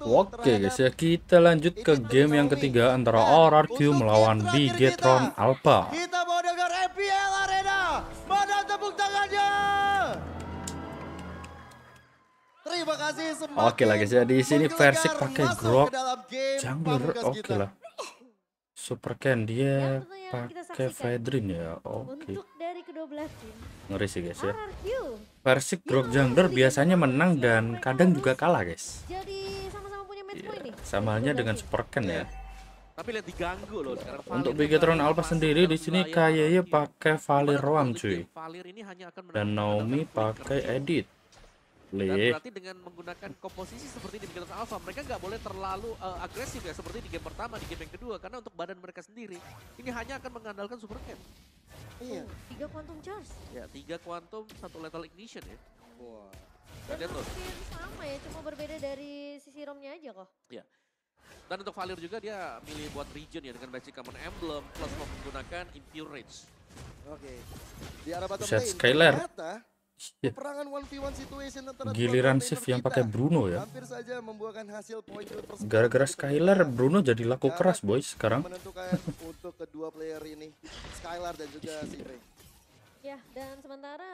Oke guys ya, kita lanjut ke game yang ketiga antara RRQ melawan Bigetron Alpha. Kita mau dengar MPL Arena. Mana tepuk tangannya? Terima kasih semakin. Oke lah guys ya, di sini Versik pakai Grok jungler. Oke lah. Super Ken dia pakai Fedrin ya. Oke. Untuk dari kedua belah tim, Ngeri sih guys ya. RRQ Versik Grok jungler biasanya menang dan kadang juga kalah guys. jadi sama-sama punya match point nih. Sama halnya dengan Super Ken ya. Tapi lihat diganggu loh sekarang. Untuk Bigetron Alpha sendiri di sini kayaknya pakai Valir Roam cuy. Valir ini hanya akan Dan Naomi pakai Edit. Dan berarti dengan menggunakan komposisi seperti di Bigetron Alpha, mereka nggak boleh terlalu agresif ya seperti di game pertama, di game yang kedua, karena untuk badan mereka sendiri ini hanya akan mengandalkan Super Ken. Iya. 3 quantum charge. Ya, 3 quantum, 1 lethal ignition ya. Wah. Dan Lihat loh. hampir sama ya, cuma berbeda dari sisi romnya aja kok. Dan untuk Valir juga dia milih buat region ya dengan Magic Common Emblem plus menggunakan Impure Rage. Oke. Di arah bottom Set lane, Skylar. ternyata peperangan 1v1 situation antara Giliran dua shift laner yang kita pakai Bruno ya. hampir saja membuahkan hasil poin tersebut. Gara-gara Skylar Bruno jadi laku keras boys sekarang. Menentukan untuk kedua player ini, Skylar dan juga Sivey. Ya, dan sementara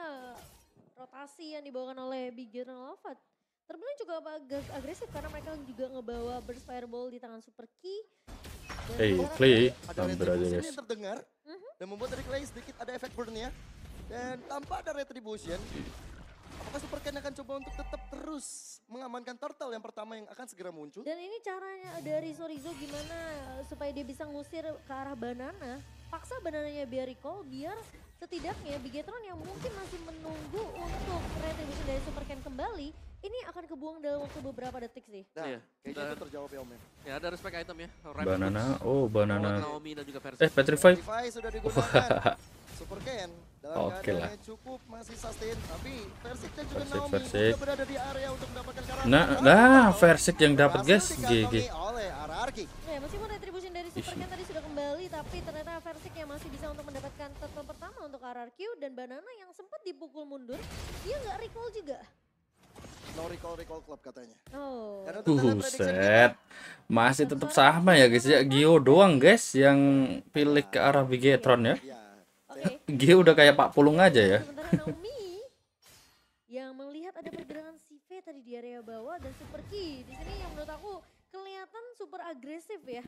rotasi yang dibawakan oleh Bigetron Alpha terbilang juga agak agresif karena mereka juga ngebawa Burst Fireball di tangan Super Key. Dan Hey, sementara- Clay, Ada hampir aja retribution guys. yang terdengar dan membuat dari Clay sedikit ada efek burn-nya. Dan tanpa ada retribution, apakah Super Ken akan coba untuk tetap terus mengamankan turtle yang pertama yang akan segera muncul? Dan ini caranya dari Sorizo gimana supaya dia bisa ngusir ke arah banana. Paksa banananya biar recall biar setidaknya Bigetron yang mungkin masih menunggu untuk retribution dari Super Ken kembali. Ini akan kebuang dalam waktu beberapa detik sih. Nah, Iya. kayaknya itu terjawab ya Om ya. Ya, ada respect item ya. Rapid Banana, Boots. oh Buat banana. Naomi dan juga Versik. Petrify. Petrify sudah digunakan. Super Ken dalam Oke keadaan lah. yang cukup masih sustain, tapi Versik dan juga Versik, Naomi Versik. sudah berada di area untuk mendapatkan karakter. Nah, Versik yang dapat guys. Berhasil GG. dikantongi oleh RRQ. Ya, meskipun retribution dari Super Ken tadi sudah kembali, tapi ternyata Versik yang masih bisa untuk mendapatkan turtle pertama untuk RRQ dan Banana yang sempat dipukul mundur, dia nggak recall juga. No recall club katanya. Oh. Dan untuk data prediction Buset. Masih tetap sama ya guys ya. Gio doang guys yang pilih ke arah Bigetron ya. Ya, Oke. Gio udah kayak Pak Pulung aja ya. Sementara Naomi yang melihat ada pergerakan Sive tadi di area bawah dan Super Key di sini yang menurut aku kelihatan super agresif ya.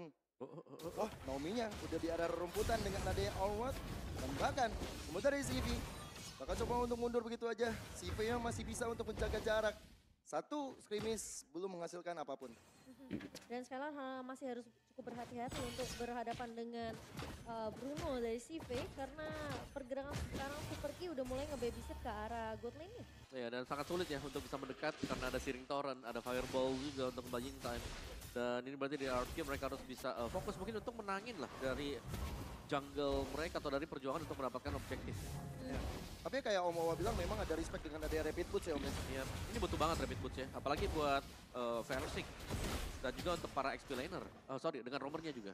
wah Naomi-nya udah di area rumputan dengan adanya Onward. Dan bahkan kemudian dari CV bakal coba untuk mundur begitu aja. CV-nya masih bisa untuk menjaga jarak. Satu skirmish belum menghasilkan apapun. Dan Skylar masih harus cukup berhati-hati untuk berhadapan dengan Bruno dari Sive karena pergerakan sekarang Super Key udah mulai nge-babysit ke arah god lane-nya. Ya, dan sangat sulit ya untuk bisa mendekat karena ada Searing Torrent, ada Fireball juga untuk buying time. Dan ini berarti di RRQ mereka harus bisa fokus mungkin untuk menangin lah dari jungle mereka atau dari perjuangan untuk mendapatkan objektif. Tapi kayak Om Owa bilang memang ada respect dengan adanya Rapid Boots ya Om. Ya, ini butuh banget Rapid Boots ya, apalagi buat Versik dan juga untuk para XP laner. Sorry, dengan roamernya juga.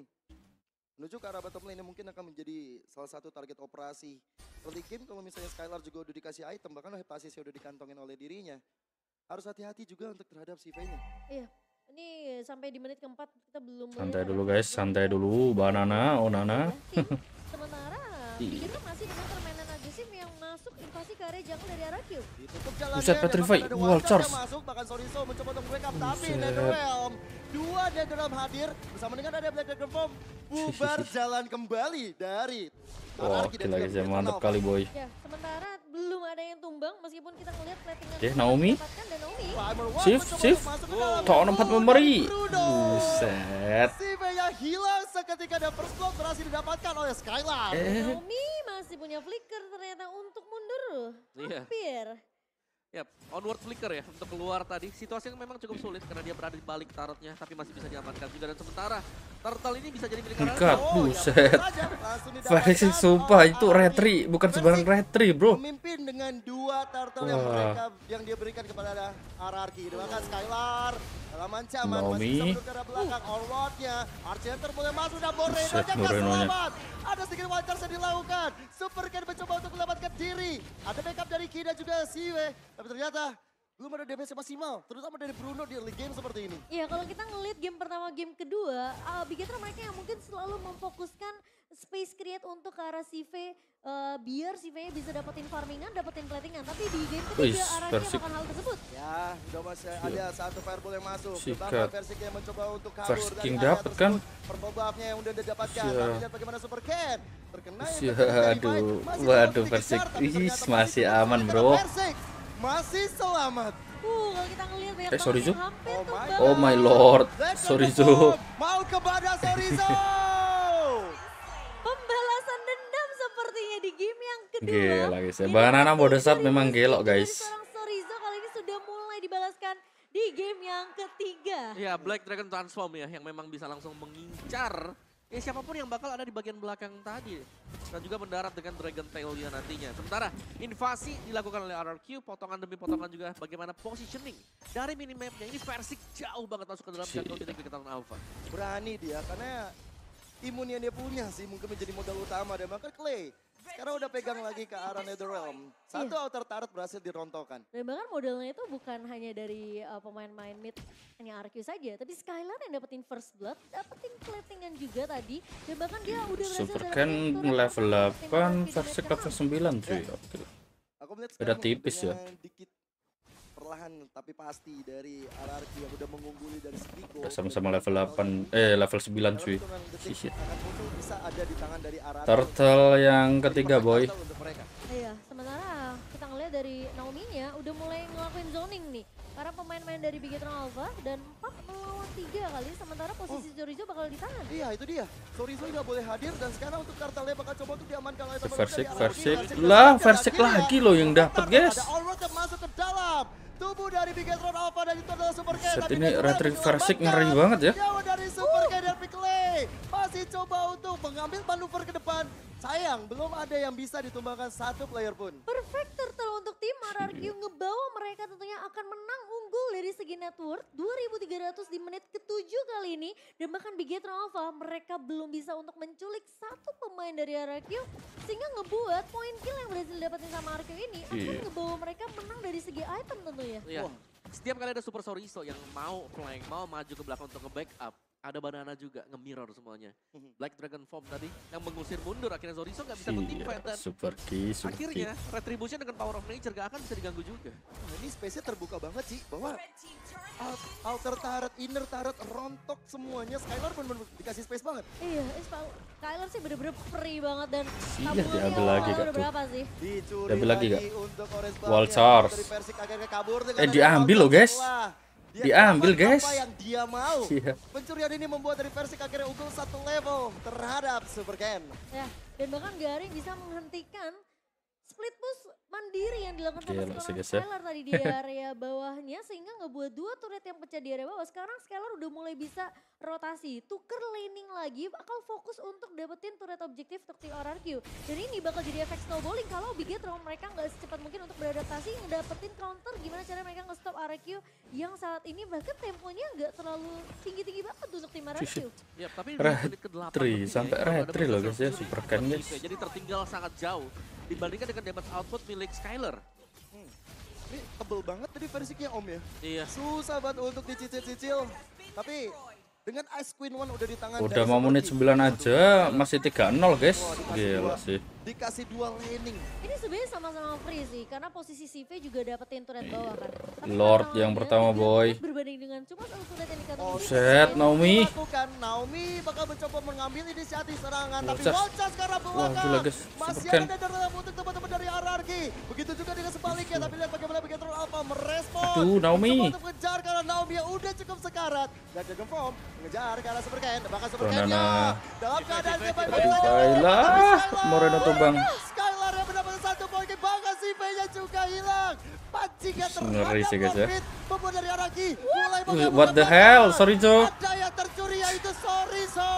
Menuju ke arah bottom lane yang mungkin akan menjadi salah satu target operasi early game kalau misalnya Skylar juga udah dikasih item, bahkan Heptasis udah dikantongin oleh dirinya. Harus hati-hati juga untuk terhadap CV-nya. Iya, ini sampai di menit keempat kita belum Santai melihat dulu ada guys, santai dulu. Banana, Onana. tim. Sementara Bigetron masih dengan permainan agresif yang masuk invasi ke area jungle dari RRQ. Ditutup jalannya. Buset, dan Petrify. bahkan ada Wall Wildcard charge. yang masuk, bahkan Sorizo mencoba untuk break up, tapi Buset. Netherrealm. Dua Netherrealm hadir bersama dengan ada Black Dragon Form. Bubar jalan kembali dari Wah, RRQ dan gila juga guys ya, Bigetron mantap Alpha. kali boy. Ya, sementara belum ada yang tumbang meskipun kita ngelihat platingan Oke, Naomi. didapatkan dan Naomi Primer One Shift, mencoba shift. untuk masuk ke dalam. Tahun 4 memberi. Bruno. Buset. CV-nya hilang seketika dan first blood berhasil didapatkan oleh Skylar. Naomi masih punya flicker ternyata untuk mundur. Iya. Hampir. Ya, onward flicker ya untuk keluar tadi. Situasi yang memang cukup sulit karena dia berada di balik turretnya tapi masih bisa diamankan juga dan sementara turtle ini bisa jadi milik Ikat, RRQ. buset. Versik sumpah itu retri, bukan sembarang retri bro. Memimpin dengan dua turtle yang Wah. mereka yang dia berikan kepada RRQ. Bahkan Skylar dalam ancaman Naomi. masih bisa menurut ke arah belakang. Onward-nya, Archenter boleh masuk dan Moreno Buset, nggak Moreno-nya. selamat. Ada sedikit wajar yang dilakukan. Super Ken mencoba untuk menyelamatkan diri. Ada backup dari Ki dan juga Siwe. Tapi ternyata belum ada damage maksimal, terutama dari Bruno di early game seperti ini. Iya, kalau kita ngeliat game pertama, game kedua, Bigetron mereka yang mungkin selalu memfokuskan space create untuk ke arah CV, biar CV-nya bisa dapetin farmingan, dapetin platingan. Tapi di game ketiga arahnya Versik. melakukan hal tersebut. Ya, udah masih ada satu fireball yang masuk. Sikat. Bahkan Versik yang mencoba untuk kabur First dari King area dapet kan? tersebut. Purple buff-nya yang udah didapatkan. Siap. Tapi lihat bagaimana Super Ken. Terkena yang Siap, terkena aduh. masih Waduh, dikejar, Versik. tapi Ih, ternyata masih tetap aman, karena bro. Versik masih selamat. Kalau kita ngeliat banyak banget Sorizo? yang hampir Oh my tumbang. God. Oh my lord, Let's Sorizo. go. Mau kepada Sorizo. Pembalasan dendam sepertinya di game yang kedua. Gila guys ya. Ini Banana masih Bodesat dari memang posisi gelok dari guys. seorang Sorizo kali ini sudah mulai dibalaskan di game yang ketiga. Ya, Black Dragon Transform ya, yang memang bisa langsung mengincar ya siapapun yang bakal ada di bagian belakang tadi. Dan juga mendarat dengan Dragon Tail-nya nantinya. Sementara invasi dilakukan oleh RRQ, potongan demi potongan juga bagaimana positioning dari minimapnya. Ini Versik jauh banget masuk ke dalam jungle milik Bigetron Alpha. Berani dia karena imun yang dia punya sih mungkin menjadi modal utama dan bahkan Clay sekarang udah pegang lagi ke arah Netherrealm. Satu outer turret berhasil dirontokkan. Dan bahkan modelnya itu bukan hanya dari pemain-pemain mid hanya RQ saja, tapi Skylar yang dapetin first blood, dapetin platingan juga tadi, dan bahkan dia udah berhasil Super dapetin Ken turret level untuk 8, Versik level 9 cuy. Oke. Aku melihat Beda sekarang tipis ya. dengan dikit perlahan tapi pasti dari RRQ yang udah mengungguli dari Spiko. Sama-sama level 8, level 9 cuy. Shit. Akan muncul bisa ada di tangan dari RRQ. Turtle yang ketiga boy. Untuk mereka. Iya, sementara kita ngeliat dari Naomi-nya udah mulai ngelakuin zoning nih. Karena pemain-pemain dari Bigetron Alpha dan 4 melawan 3 kali, sementara posisi Sorizo bakal ditahan. Iya itu dia. Sorizo nggak boleh hadir dan sekarang untuk kartelnya bakal coba untuk diamankan oleh teman-teman Versik, dari Versik. RRQ. Lah, Versik lagi loh yang dapat guys. Ada Allroad yang masuk ke dalam tubuh dari Bigetron Alpha dan itu adalah Super Ken. Set Tapi ini Bigetron retrik Alpha Versik menyelamatkan ngeri banget ya. nyawa dari Super Ken dan Clay. Masih coba untuk mengambil manuver ke depan. Sayang, belum ada yang bisa ditumbangkan satu player pun. Perfect turtle untuk tim RRQ ngebawa mereka tentunya akan menang unggul dari segi net worth 2.300 di menit ke-7 kali ini. Dan bahkan Bigetron Alpha mereka belum bisa untuk menculik satu pemain dari RRQ. Sehingga ngebuat poin kill yang berhasil didapetin sama RRQ ini akan Iya. ngebawa mereka menang dari segi item tentunya. Iya. Wah. Setiap kali ada Super Sorizo yang mau flank, mau maju ke belakang untuk nge-backup, ada Banana juga nge-mirror semuanya. Black Dragon Form tadi yang mengusir mundur, akhirnya Sorizo nggak bisa men-teamfight Iya, dan Super Key, Super Key. akhirnya Retribution dengan Power of Nature gak akan bisa diganggu juga. Nah, ini space-nya terbuka banget sih bahwa outer turret, inner turret, rontok semuanya. Skylar pun dikasih space banget. Iya, Skylar sih bener-bener free banget dan Iya, kabur diambil ya, lagi, Kak, udah tuh. berapa sih? Dicuri Diambil lagi, Kak? untuk Orange Wall Buff-nya. charge. Dari Versik akhirnya kabur dengan ada diambil wall loh, guys. setelah dia Diambil, dapat guys. Apa yang dia mau. Iya. Pencurian ini membuat dari Versik akhirnya unggul satu level terhadap Super Ken. Ya, dan bahkan Garing bisa menghentikan split push mandiri yang dilakukan sama Gila sih, seorang guys, ya. Skylar tadi di area bawahnya sehingga ngebuat dua turret yang pecah di area bawah. Sekarang Skylar udah mulai bisa rotasi, tuker laning lagi, bakal fokus untuk dapetin turret objektif untuk tim RRQ. Dan ini bakal jadi efek snowballing kalau Bigetron mereka nggak secepat mungkin untuk beradaptasi, ngedapetin counter gimana cara mereka nge-stop RRQ yang saat ini bahkan temponya nggak terlalu tinggi-tinggi banget untuk tim RRQ. Ya, tapi di Retri, menit ke-8 sampai retri loh guys ya, Super Ken guys. Jadi tertinggal sangat jauh dibandingkan dengan damage output milik Skylar. Ini tebel banget tadi Versiknya Om ya. Iya. Susah banget untuk dicicil-cicil. Tapi dengan Ice Queen One udah di tangan. Udah dari mau menit Super 9 aja masih 3-0 guys. Gila sih. Dikasih dua laning. Ini sebenarnya sama-sama free sih, karena posisi CV juga dapetin turret bawah kan. Tapi Lord kalau yang dia pertama, tidak boy. kuat berbanding dengan cuma satu turret yang dikantong Oh, di set, sini. Naomi. Lakukan Naomi bakal mencoba mengambil inisiatif serangan. Tapi Wocas. Wocas ke arah Wah, belakang. gila, guys. Masih Super Ken. ada dalam untuk teman-teman dari RRQ. Begitu juga dengan sebaliknya. Tapi lihat bagaimana Bigetron Alpha merespon. Aduh, Naomi. Mencoba untuk mengejar karena Naomi yang udah cukup sekarat. Dan Dragon Form mengejar ke arah Super Ken. Bahkan Super Ken Banana. dalam keadaan Aduh, baiklah. Moreno tumbang. Skylar yang mendapatkan satu poin, bahkan si V-nya juga hilang. Pancingan Ngeri sih, guys, ya. membuat dari Araki mulai What the hell, Sorizo. Ada yang tercuri yaitu Sorizo.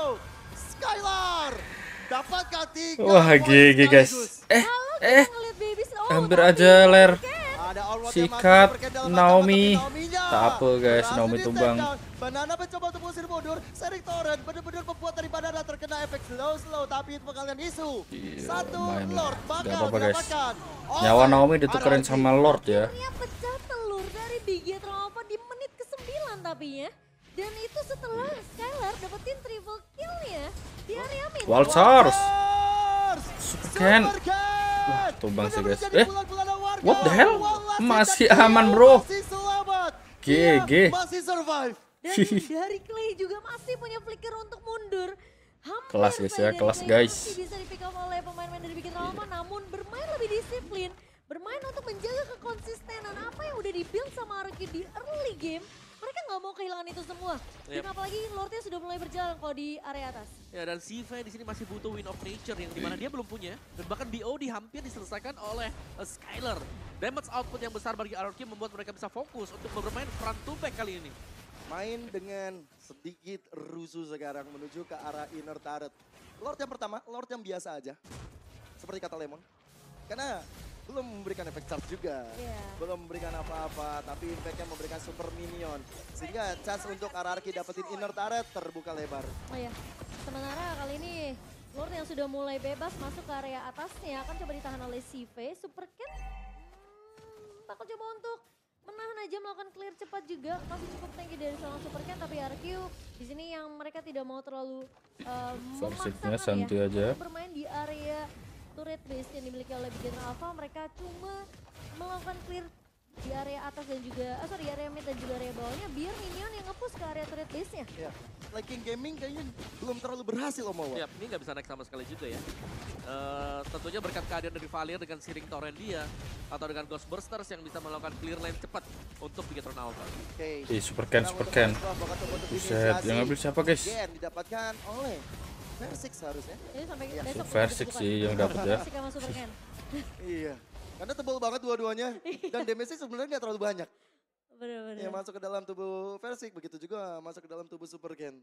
Skylar dapatkan 3 Wah, poin GG guys. sekaligus. Ngeliat babies, oh, Hampir tapi aja ler. Ada Allroad yang Sikat, masuk, Super Ken dalam Naomi. mata, tapi Naominya Tak apa, guys, berhasil Naomi di tumbang. take down. Banana mencoba untuk mengusir mundur. Sering Torrent benar-benar membuat dari Banana terkena efek slow tapi itu kalian isu. Iya, Satu lumayan lah. Lord Nggak bakal apa-apa, guys. didapatkan. Nyawa oleh Naomi ditukerin RRQ. sama Lord ya. akhirnya pecah telur dari Bigetron Alpha di menit ke-9 tapi ya. Dan itu setelah Skylar dapetin triple kill-nya di area mid. Walters. Super Ken. Wah, tumbang sih guys. What the hell? Masih aman bro. Masih selamat. GG. Dia masih survive. Dan dari Clay juga masih punya flicker untuk mundur. Hampir Kelas guys ya, dari kelas Clay guys. masih bisa di pick up oleh pemain-pemain dari Bigetron Alpha, namun bermain lebih disiplin. Bermain untuk menjaga kekonsistenan apa yang udah di-build sama Arki di early game. Mereka nggak mau kehilangan itu semua. Dan apalagi Lordnya sudah mulai berjalan kalau di area atas. Ya, dan Sive di sini masih butuh win of nature yang dimana dia belum punya. Dan bahkan BOD hampir diselesaikan oleh Skylar. Damage output yang besar bagi RRQ membuat mereka bisa fokus untuk bermain front to back kali ini. Main dengan sedikit rusuh sekarang menuju ke arah inner turret. Lord yang pertama, Lord yang biasa aja. Seperti kata Lemon. Karena belum memberikan efek charge juga. Belum memberikan apa-apa, tapi impactnya memberikan super minion. Sehingga chance untuk RRQ dapetin inner turret terbuka lebar. Oh ya, sementara kali ini Lord yang sudah mulai bebas masuk ke area atasnya akan coba ditahan oleh CV. Super Ken bakal coba untuk menahan aja, melakukan clear cepat juga. Masih cukup tanky dari seorang Super Ken, tapi RQ di sini yang mereka tidak mau terlalu Farsiknya memaksakan santai ya aja. untuk bermain di area turret base yang dimiliki oleh Bigetron Alpha. Mereka cuma melakukan clear di area atas dan juga, sorry, area mid dan juga area bawahnya biar minion yang nge-push ke area turret base-nya. Ya, King Gaming kayaknya belum terlalu berhasil Om Wawa. Ya, ini nggak bisa naik sama sekali juga ya. Tentunya berkat kehadiran dari Valir dengan Searing Torrent dia atau dengan Ghost Bursters yang bisa melakukan clear lane cepat untuk Bigetron Alpha. Oke. Super Ken. Buset, yang ngambil siapa guys? Gen didapatkan oleh Versix seharusnya. Jadi sampai Iya. besok. Versix sih yang dapat ya. Versix sama Super Ken. Iya. Karena tebal banget dua-duanya dan damage-nya sebenarnya nggak terlalu banyak. Bener-bener. Ya masuk ke dalam tubuh Versix, begitu juga masuk ke dalam tubuh Super Gen.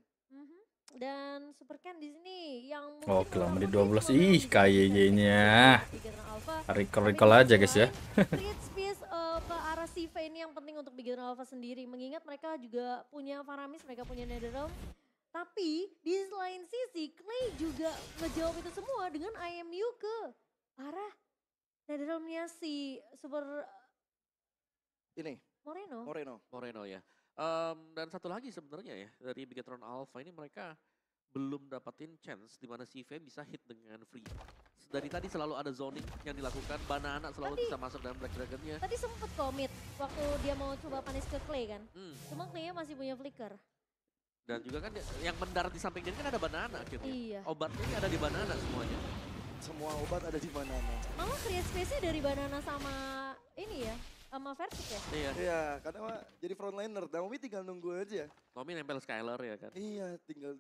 Dan Super Ken di sini yang Oke lah, menit 12. Ih, kayaknya. Alpha. Recall aja guys ya. Create space ke arah CV ini yang penting untuk Bigetron Alpha sendiri. Mengingat mereka juga punya Faramis, mereka punya Netherrealm. Tapi di lain sisi, Clay juga ngejawab itu semua dengan IMU ke arah Netherrealm-nya si Super Ini, Moreno. Moreno ya. Dan satu lagi sebenarnya ya, dari Bigetron Alpha ini mereka belum dapatin chance di mana CV bisa hit dengan free. Dari tadi selalu ada zoning yang dilakukan, Banana selalu bisa masuk dalam Black Dragon-nya. Tadi sempet commit waktu dia mau coba punish ke Clay kan. Cuma Clay-nya masih punya flicker. Dan juga kan yang mendarat di samping dia kan ada Banana akhirnya. Iya. Obatnya ini ada di Banana semuanya. semua obat ada di mana? Malah create space-nya dari Banana sama ini ya, sama Versix ya. Iya. Iya, karena jadi frontliner. Naomi tinggal nunggu aja. Naomi nempel Skylar ya kan. Iya, tinggal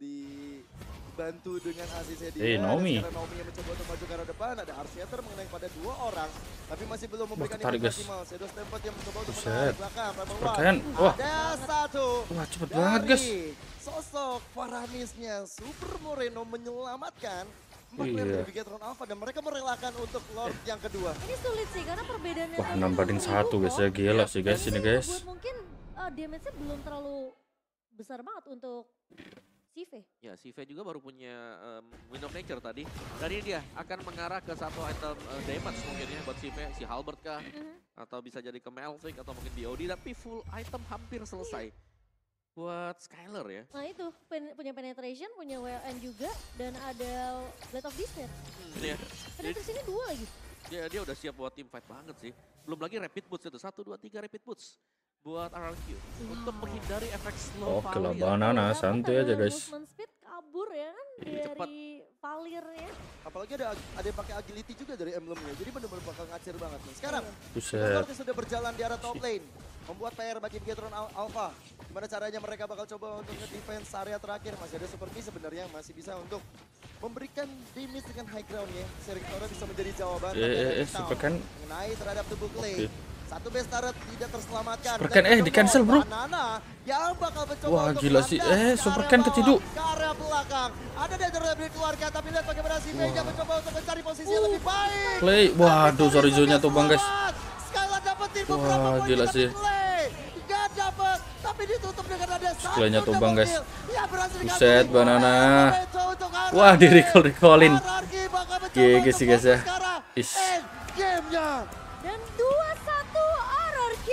dibantu dengan asisnya dia. Naomi. Sekarang Naomi yang mencoba untuk maju ke arah depan. Ada Arsiater mengenai pada 2 orang. Tapi masih belum memberikan ketarik, impact guys. maksimal. Shadow Stampede yang mencoba untuk Buset. menarik belakang. Rebel One. Perkayaan. Wah. Ada satu. Wah, cepet banget guys. Sosok Faramisnya Super Moreno menyelamatkan Iya. dari Bigetron Alpha dan mereka merelakan untuk Lord yang kedua. Ini sulit sih karena perbedaannya. Wah, 6 banding 1 guys ya. Gila sih guys ini guys. Buat mungkin damage-nya belum terlalu besar banget untuk CV. Ya, si V juga baru punya Wind of Nature tadi. Dan ini dia akan mengarah ke satu item damage mungkin ya buat si V, si Halbert kah? Atau bisa jadi ke Melvick atau mungkin BOD, tapi full item hampir selesai. Buat Skylar ya. Nah itu punya penetration, punya WLN juga, dan ada Blade of Despair. Iya. Penetration ini 2 lagi. Dia udah siap buat team fight banget sih. Belum lagi rapid boots itu, 1, 2, 3 rapid boots buat RRQ. Untuk menghindari efek slow Oke lah, Valir. Banana Dapat santuy aja ada guys. Movement speed kabur ya kan Cepat. dari Valirnya. Apalagi ada yang pakai agility juga dari emblemnya. Jadi benar-benar bakal ngacir banget nih. Sekarang Buset. Lord sudah berjalan di arah top lane. Membuat PR bagi Bigetron Alpha. Gimana caranya mereka bakal coba untuk nge-defense area terakhir. Masih ada Super Key sebenarnya yang masih bisa untuk memberikan damage dengan high ground ya. Sharing Torah bisa menjadi jawaban. Super Ken. Mengenai terhadap tubuh Clay. Oke. Satu base turret tidak terselamatkan. Super Ken, di cancel, bro. Banana yang bakal mencoba Wah, untuk gila sih. landas ke Super area Ken bawah, keciduk. ke area belakang. Ada Danger dari keluarga, tapi lihat bagaimana si Vega mencoba untuk mencari posisi yang lebih baik. Play. Waduh, sorry zonya tuh bang guys. Skylar dapetin beberapa Wah, poin gila tapi sih. Play gak dapet, tapi ditutup dengan ada satu Skillnya tuh, Bang, guys. double kill. Ya, berhasil Buset, diambil. Banana. Untuk RRQ. Wah, di recall-recallin. RRQ bakal mencoba GG untuk sih, guys, ya. fokus sekarang. Is. End game-nya. Dan 2-1 RRQ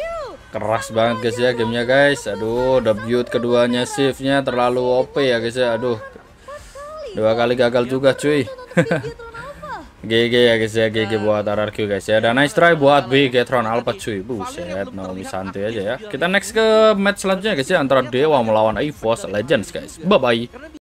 Keras banget guys ya gamenya guys. Aduh, debut keduanya shiftnya terlalu OP ya guys ya. Aduh, 2 kali gagal juga cuy. GG ya guys ya, GG buat RRQ guys ya. Dan nice try buat Bigetron Alpha cuy. Buset, Naomi santai aja ya. Kita next ke match selanjutnya guys ya, antara Dewa melawan EVOS Legends guys. Bye bye.